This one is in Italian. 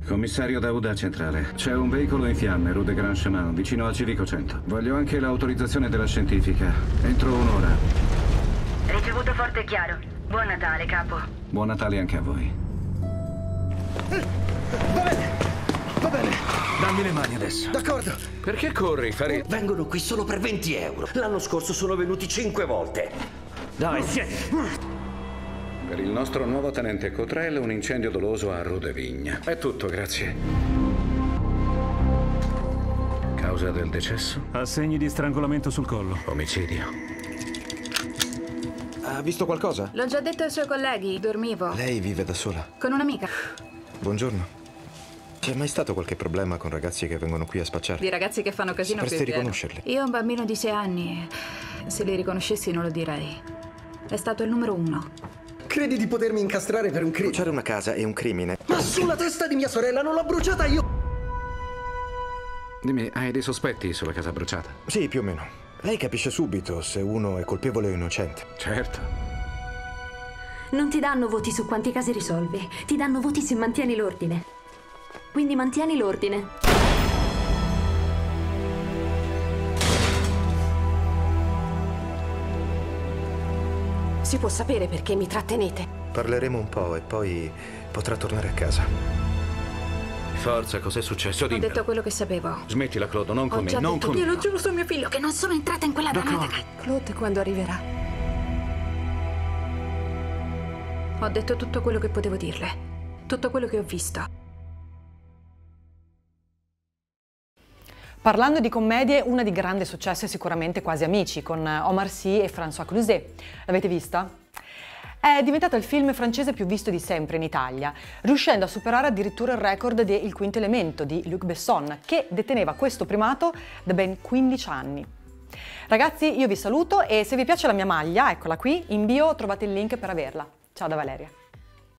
Commissario Daouda Centrale. C'è un veicolo in fiamme, Rue de Grand Chemin, vicino a Civico 100. Voglio anche l'autorizzazione della scientifica. Entro un'ora. Ricevuto forte e chiaro. Buon Natale, capo. Buon Natale anche a voi. Va bene, va bene. Dammi le mani adesso. D'accordo. Perché corri, Farid? Vengono qui solo per 20 euro. L'anno scorso sono venuti 5 volte. Dai, siedi. Per il nostro nuovo tenente Cotrell, un incendio doloso a Rue de Vigne. È tutto, grazie. Causa del decesso? Ha segni di strangolamento sul collo. Omicidio. Ha visto qualcosa? L'ho già detto ai suoi colleghi, dormivo. Lei vive da sola? Con un'amica. Buongiorno. C'è mai stato qualche problema con ragazzi che vengono qui a spacciare? Di ragazzi che fanno casino qui. Sapresti riconoscerli? Io ho un bambino di 6 anni. Se li riconoscessi non lo direi. È stato il numero 1. Credi di potermi incastrare per un crimine? Bruciare una casa è un crimine. Ma sulla testa di mia sorella non l'ho bruciata io! Dimmi, hai dei sospetti sulla casa bruciata? Sì, più o meno. Lei capisce subito se uno è colpevole o innocente. Certo. Non ti danno voti su quanti casi risolvi, ti danno voti se mantieni l'ordine. Quindi mantieni l'ordine. Si può sapere perché mi trattenete? Parleremo un po' e poi potrà tornare a casa. Forza, cos'è successo? Ho Dimmelo. detto quello che sapevo. Smettila, Claude, non Ho con me, già non detto, con me. io lo giuro su mio figlio che non sono entrata in quella dannata casa. Claude quando arriverà? Ho detto tutto quello che potevo dirle. Tutto quello che ho visto. Parlando di commedie, una di grande successo è sicuramente Quasi Amici, con Omar Sy e François Cluzet. L'avete vista? È diventato il film francese più visto di sempre in Italia, riuscendo a superare addirittura il record di Il Quinto Elemento di Luc Besson, che deteneva questo primato da ben 15 anni. Ragazzi, io vi saluto e se vi piace la mia maglia, eccola qui, in bio trovate il link per averla. Ciao da Valeria.